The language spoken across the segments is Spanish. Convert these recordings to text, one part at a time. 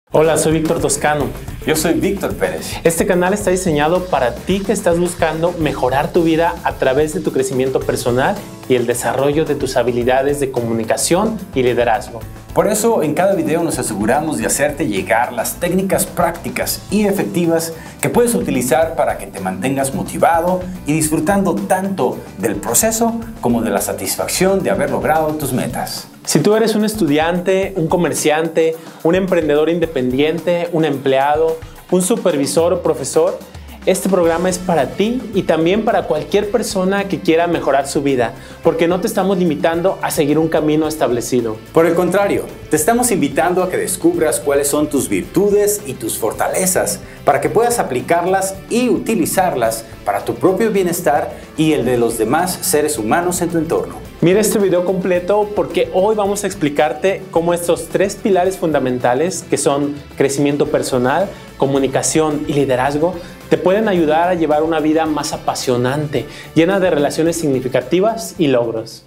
Hola, soy Víctor Toscano. Yo soy Víctor Pérez. Este canal está diseñado para ti que estás buscando mejorar tu vida a través de tu crecimiento personal y el desarrollo de tus habilidades de comunicación y liderazgo. Por eso, en cada video nos aseguramos de hacerte llegar las técnicas prácticas y efectivas que puedes utilizar para que te mantengas motivado y disfrutando tanto del proceso como de la satisfacción de haber logrado tus metas. Si tú eres un estudiante, un comerciante, un emprendedor independiente, un empleado, un supervisor o profesor, este programa es para ti y también para cualquier persona que quiera mejorar su vida, porque no te estamos limitando a seguir un camino establecido. Por el contrario, te estamos invitando a que descubras cuáles son tus virtudes y tus fortalezas para que puedas aplicarlas y utilizarlas para tu propio bienestar y el de los demás seres humanos en tu entorno. Mira este video completo porque hoy vamos a explicarte cómo estos tres pilares fundamentales, que son crecimiento personal, comunicación y liderazgo, te pueden ayudar a llevar una vida más apasionante, llena de relaciones significativas y logros.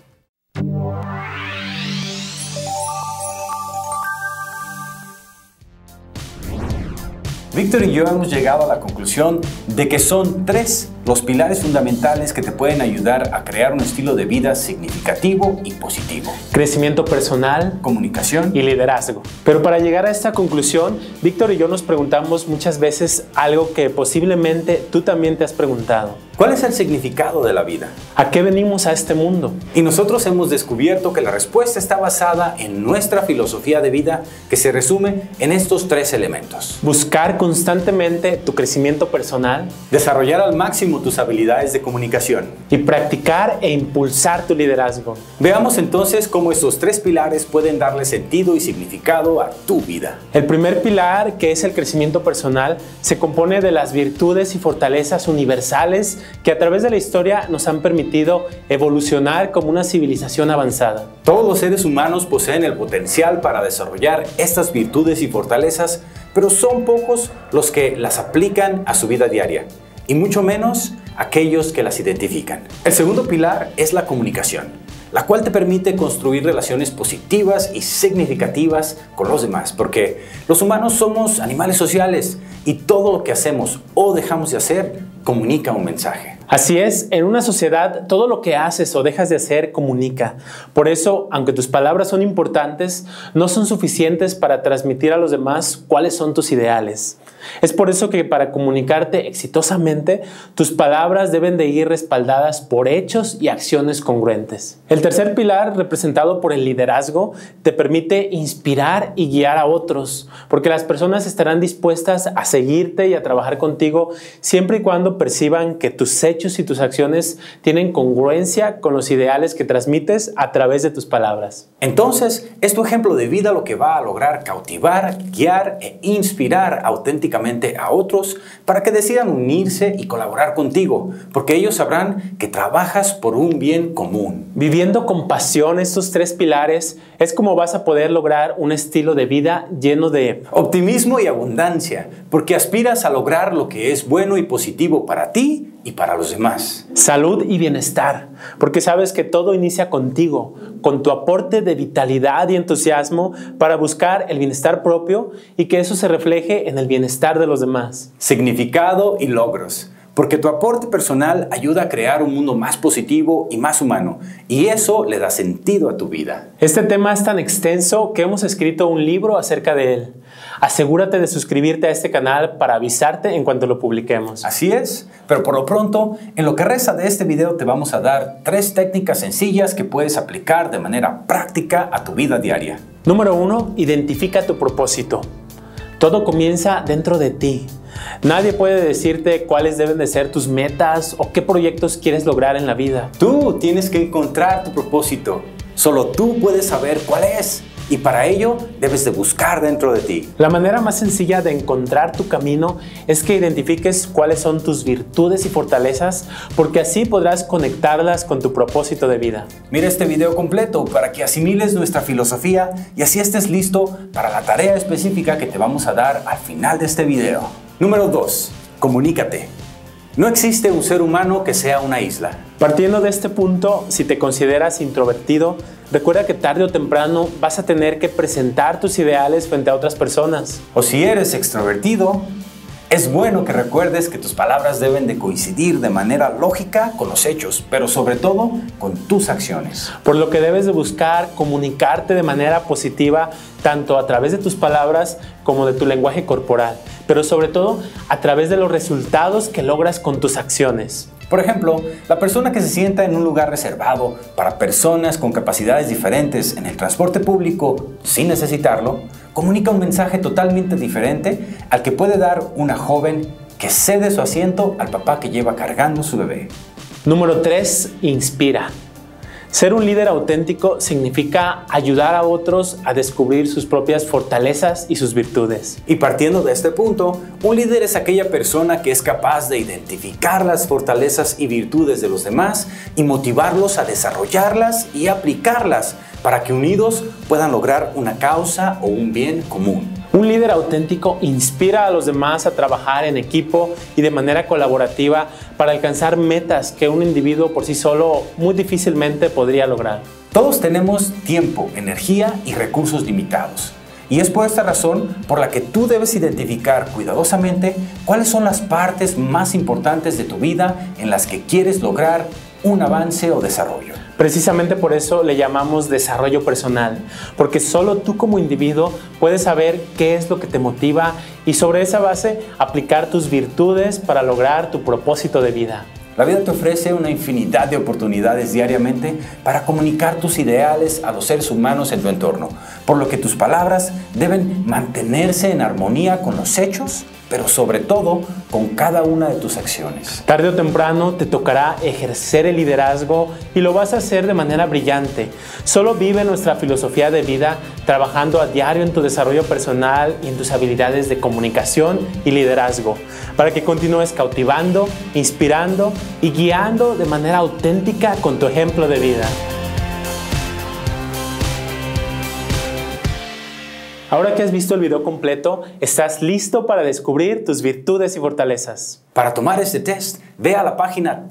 Víctor y yo hemos llegado a la conclusión de que son tres los pilares fundamentales que te pueden ayudar a crear un estilo de vida significativo y positivo. Crecimiento personal, comunicación y liderazgo. Pero para llegar a esta conclusión, Víctor y yo nos preguntamos muchas veces algo que posiblemente tú también te has preguntado. ¿Cuál es el significado de la vida? ¿A qué venimos a este mundo? Y nosotros hemos descubierto que la respuesta está basada en nuestra filosofía de vida, que se resume en estos tres elementos. Buscar constantemente tu crecimiento personal, desarrollar al máximo tus habilidades de comunicación y practicar e impulsar tu liderazgo. Veamos entonces cómo estos tres pilares pueden darle sentido y significado a tu vida. El primer pilar, que es el crecimiento personal, se compone de las virtudes y fortalezas universales que a través de la historia nos han permitido evolucionar como una civilización avanzada. Todos los seres humanos poseen el potencial para desarrollar estas virtudes y fortalezas, pero son pocos los que las aplican a su vida diaria, y mucho menos aquellos que las identifican. El segundo pilar es la comunicación, la cual te permite construir relaciones positivas y significativas con los demás, porque los humanos somos animales sociales y todo lo que hacemos o dejamos de hacer comunica un mensaje. Así es, en una sociedad todo lo que haces o dejas de hacer comunica. Por eso, aunque tus palabras son importantes, no son suficientes para transmitir a los demás cuáles son tus ideales. Es por eso que para comunicarte exitosamente, tus palabras deben de ir respaldadas por hechos y acciones congruentes. El tercer pilar, representado por el liderazgo, te permite inspirar y guiar a otros, porque las personas estarán dispuestas a seguirte y a trabajar contigo siempre y cuando perciban que tus hechos y tus acciones tienen congruencia con los ideales que transmites a través de tus palabras. Entonces, es tu ejemplo de vida lo que va a lograr cautivar, guiar e inspirar auténticamente a otros para que decidan unirse y colaborar contigo, porque ellos sabrán que trabajas por un bien común. Viviendo con pasión estos tres pilares es como vas a poder lograr un estilo de vida lleno de optimismo y abundancia, porque aspiras a lograr lo que es bueno y positivo para ti y para los demás. Salud y bienestar, porque sabes que todo inicia contigo, con tu aporte de vitalidad y entusiasmo para buscar el bienestar propio y que eso se refleje en el bienestar de los demás. Significado y logros, porque tu aporte personal ayuda a crear un mundo más positivo y más humano, y eso le da sentido a tu vida. Este tema es tan extenso que hemos escrito un libro acerca de él. Asegúrate de suscribirte a este canal para avisarte en cuanto lo publiquemos. Así es, pero por lo pronto, en lo que resta de este video te vamos a dar tres técnicas sencillas que puedes aplicar de manera práctica a tu vida diaria. Número 1. Identifica tu propósito. Todo comienza dentro de ti. Nadie puede decirte cuáles deben de ser tus metas o qué proyectos quieres lograr en la vida. Tú tienes que encontrar tu propósito. Solo tú puedes saber cuál es. Y para ello debes de buscar dentro de ti. La manera más sencilla de encontrar tu camino es que identifiques cuáles son tus virtudes y fortalezas, porque así podrás conectarlas con tu propósito de vida. Mira este video completo para que asimiles nuestra filosofía y así estés listo para la tarea específica que te vamos a dar al final de este video. Número 2. Comunícate. No existe un ser humano que sea una isla. Partiendo de este punto, si te consideras introvertido, recuerda que tarde o temprano vas a tener que presentar tus ideales frente a otras personas. O si eres extrovertido, es bueno que recuerdes que tus palabras deben de coincidir de manera lógica con los hechos, pero sobre todo con tus acciones. Por lo que debes de buscar comunicarte de manera positiva, tanto a través de tus palabras como de tu lenguaje corporal, pero sobre todo a través de los resultados que logras con tus acciones. Por ejemplo, la persona que se sienta en un lugar reservado para personas con capacidades diferentes en el transporte público sin necesitarlo, comunica un mensaje totalmente diferente al que puede dar una joven que cede su asiento al papá que lleva cargando su bebé. Número 3. Inspira. Ser un líder auténtico significa ayudar a otros a descubrir sus propias fortalezas y sus virtudes. Y partiendo de este punto, un líder es aquella persona que es capaz de identificar las fortalezas y virtudes de los demás y motivarlos a desarrollarlas y aplicarlas para que unidos puedan lograr una causa o un bien común. Un líder auténtico inspira a los demás a trabajar en equipo y de manera colaborativa para alcanzar metas que un individuo por sí solo muy difícilmente podría lograr. Todos tenemos tiempo, energía y recursos limitados. Y es por esta razón por la que tú debes identificar cuidadosamente cuáles son las partes más importantes de tu vida en las que quieres lograr un avance o desarrollo. Precisamente por eso le llamamos desarrollo personal, porque solo tú como individuo puedes saber qué es lo que te motiva y sobre esa base aplicar tus virtudes para lograr tu propósito de vida. La vida te ofrece una infinidad de oportunidades diariamente para comunicar tus ideales a los seres humanos en tu entorno, por lo que tus palabras deben mantenerse en armonía con los hechos, pero sobre todo con cada una de tus acciones. Tarde o temprano te tocará ejercer el liderazgo y lo vas a hacer de manera brillante. Solo vive nuestra filosofía de vida trabajando a diario en tu desarrollo personal y en tus habilidades de comunicación y liderazgo, para que continúes cautivando, inspirando y guiando de manera auténtica con tu ejemplo de vida. Ahora que has visto el video completo, estás listo para descubrir tus virtudes y fortalezas. Para tomar este test, ve a la página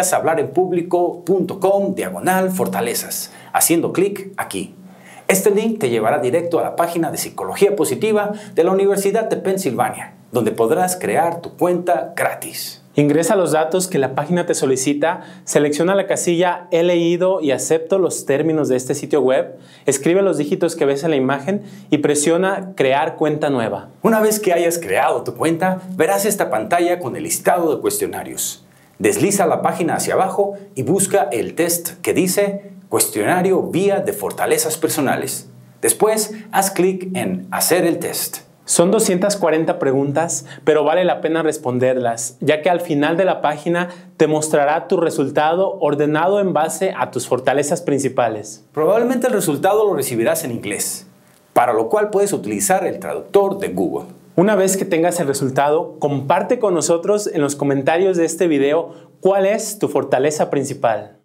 técnicashablarenpublico.com/fortalezas, haciendo clic aquí. Este link te llevará directo a la página de Psicología Positiva de la Universidad de Pensilvania, donde podrás crear tu cuenta gratis. Ingresa los datos que la página te solicita, selecciona la casilla "He leído y acepto los términos de este sitio web", escribe los dígitos que ves en la imagen y presiona "Crear cuenta nueva". Una vez que hayas creado tu cuenta, verás esta pantalla con el listado de cuestionarios. Desliza la página hacia abajo y busca el test que dice Cuestionario Vía de Fortalezas Personales. Después, haz clic en Hacer el test. Son 240 preguntas, pero vale la pena responderlas, ya que al final de la página te mostrará tu resultado ordenado en base a tus fortalezas principales. Probablemente el resultado lo recibirás en inglés, para lo cual puedes utilizar el traductor de Google. Una vez que tengas el resultado, comparte con nosotros en los comentarios de este video cuál es tu fortaleza principal.